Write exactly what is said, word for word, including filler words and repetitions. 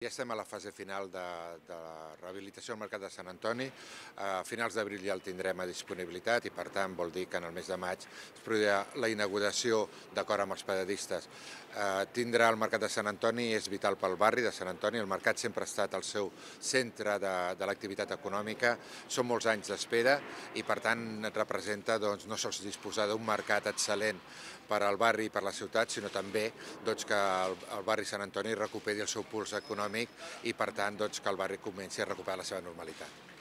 Ja estem a la fase final de, de la rehabilitació del Mercat de Sant Antoni. A finals d'abril ja el tindrem a disponibilitat i, per tant, vol dir que en el mes de maig es produirà la inauguració d'acord amb els periodistes. Eh, tindrà el Mercat de Sant Antoni, és vital pel barri de Sant Antoni. El mercat sempre ha estat el seu centre de, de l'activitat econòmica. Són molts anys d'espera i, per tant, representa doncs, no sols disposar d'un mercat excel·lent per al barri i per la ciutat, sinó també doncs, que el, el barri Sant Antoni recuperi el seu puls econòmic i, per tant, doncs, que el barri comenci a recuperar la seva normalitat.